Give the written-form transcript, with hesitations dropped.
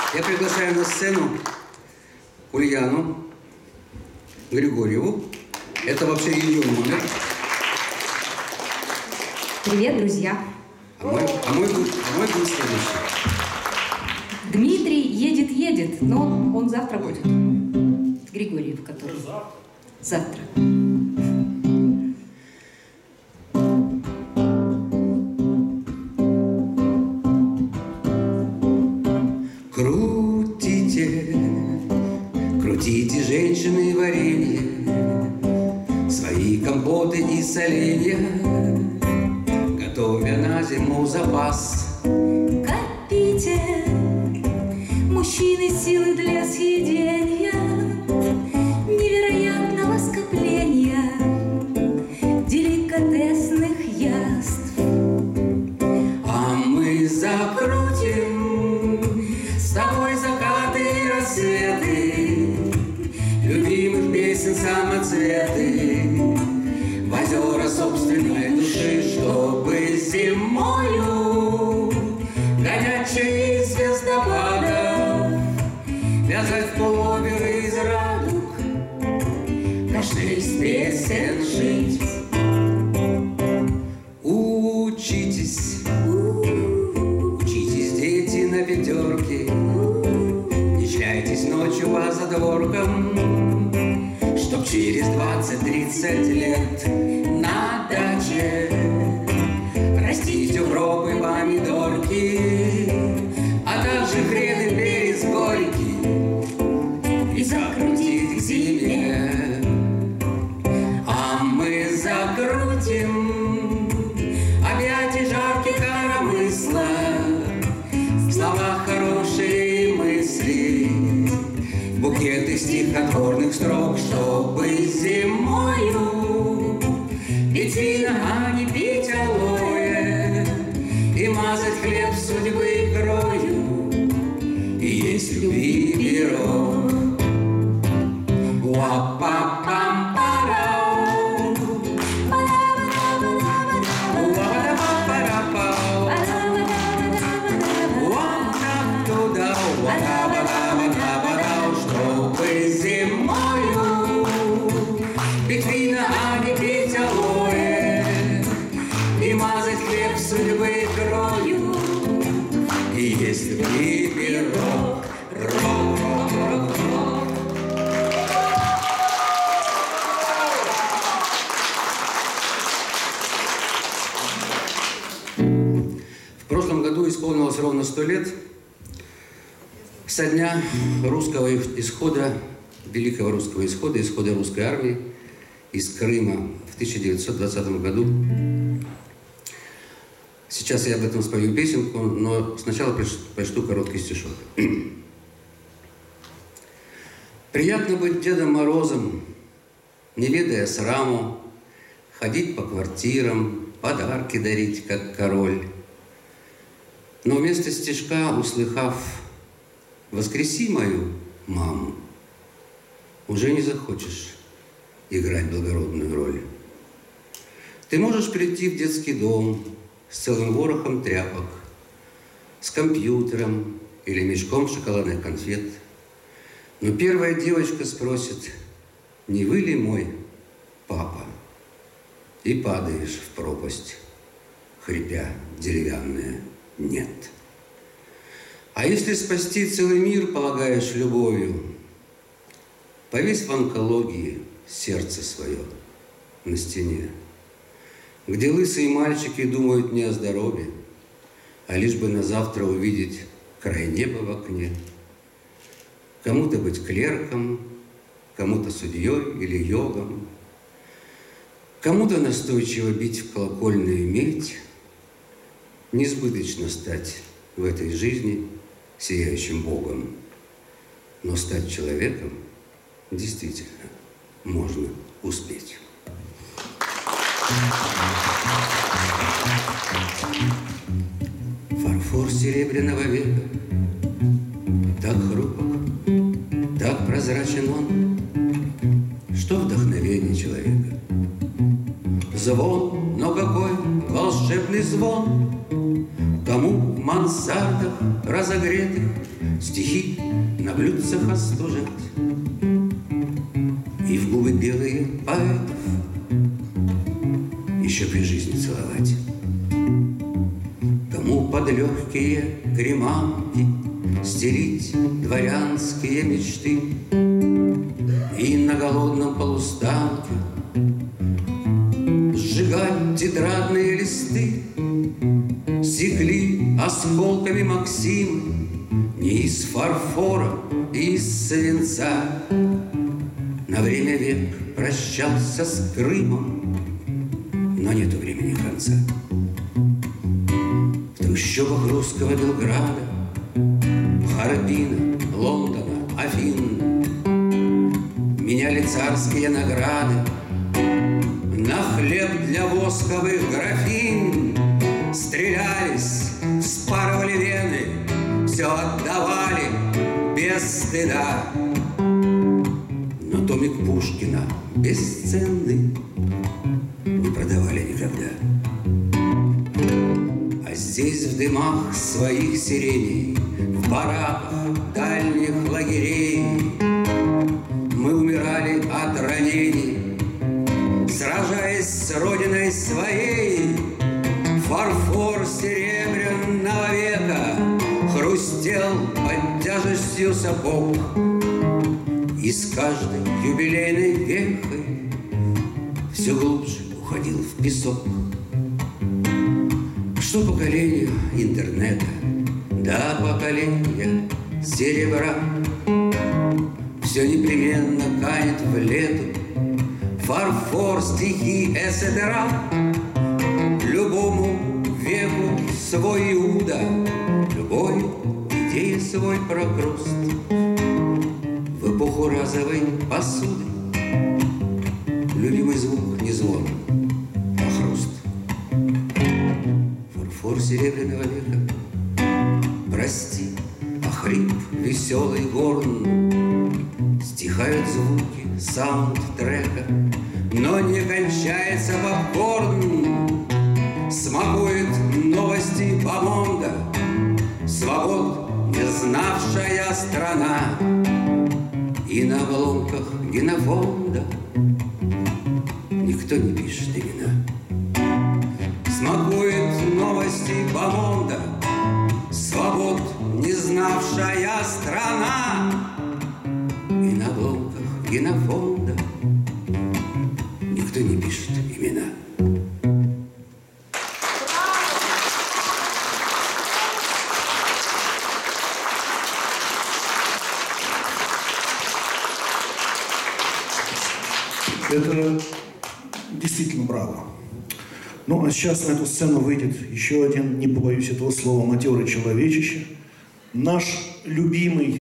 Я приглашаю на сцену Ульяну Григорьеву. Это вообще ее номер. Привет, друзья. А мой будет следующий. Дмитрий едет, но он завтра будет. Григорьев, который... Завтра. Крутите, женщины, варенье, свои компоты и соленья, готовя на зиму запас. Копите, мужчины, силы для съедения, невероятного скопления деликатесных яств. А мы закрутим с тобой закаты и рассветы, любимых песен самоцветы, в озера собственной души, чтобы зимою гонять через звездопадов, вязать пуловеры из радуг, каждый из песен жить. Учитесь, учитесь, дети, на пятерке, не шляйтесь ночью по задворкам, чтоб через 20-30 лет на даче растить укропы, помидорки, а также хрен и перец горький, и закрутить к зиме. А мы закрутим объятия жарких коромысла, в словах хорошие мысли, букеты стихотворных строк, чтобы зимою пить вина, а не пить алоэ, и мазать хлеб судьбы икрою, и есть любви пирог. Уа-па-пам-парау, уа-да-па-пара-пау, уа-да-туда, уа-да-ба-да-ба-да-ба-дау, чтобы зимою пить вина, а не пить алоэ, и мазать хлеб судьбы икрою, и есть любви пирог. Рок-рок-рок-рок. В прошлом году исполнилось ровно 100 лет со дня русского исхода, великого русского исхода, исхода русской армии из Крыма в 1920 году. Сейчас я об этом спою песенку, но сначала прочту короткий стишок. Приятно быть Дедом Морозом, не ведая сраму, ходить по квартирам, подарки дарить, как король. Но вместо стишка, услыхав «Воскреси мою маму», уже не захочешь играть благородную роль. Ты можешь прийти в детский дом с целым ворохом тряпок, с компьютером или мешком шоколадных конфет, но первая девочка спросит: «Не вы ли мой папа?» И падаешь в пропасть, хрипя деревянная «нет». А если спасти целый мир полагаешь любовью, повесь в онкологии сердце свое на стене, где лысые мальчики думают не о здоровье, а лишь бы на завтра увидеть край неба в окне. Кому-то быть клерком, кому-то судьей или йогом, кому-то настойчиво бить в колокольную медь. Несбыточно стать в этой жизни сияющим Богом, но стать человеком действительно можно успеть. Фарфор серебряного века так хрупок, так прозрачен он, что вдохновение человека. Звон, но какой волшебный звон! Кому в мансардах разогретых стихи на блюдцах остужать и в губы белые поэтов еще при жизни целовать. Кому под легкие креманки стелить дворянские мечты и на голодном полустанке сжигать тетрадные листы. Секли осколками Максимы не из фарфора и из свинца. На время век прощался с Крымом, но нету времени конца. В трущобах русского Белграда, Харбина, Лондона, Афин меняли царские награды на хлеб для восковых графинь. Стрелялись, вспарывали вены, все отдавали без стыда. Но томик Пушкина бесценный не продавали никогда. А здесь в дымах своих сиреней, в бараках дальних лагерей мы умирали от ранений, сражаясь с родиной своей. Фарфор серебряного века хрустел под тяжестью сапог, и с каждой юбилейной вехой все глубже уходил в песок. Что поколение интернета, да поколение серебра, все непременно канет в лету. Фарфор, стихи, etc. Любому веку свой Иуда, любой идее свой прокруст. В эпоху разовой посуды любимый звук не звон, а хруст. Фарфор серебряного века, прости, а хрип веселый горн. Стихают звуки саундтрека, но не кончается попкорн. Смакует новости бомонда, свобод не знавшая страна. И на обломках генофонда никто не пишет имена. Смакует новости бомонда, свобод не знавшая страна. И на обломках генофонда никто не пишет имена. Это действительно браво. Ну, а сейчас на эту сцену выйдет еще один, не побоюсь этого слова, матерый человечище. Наш любимый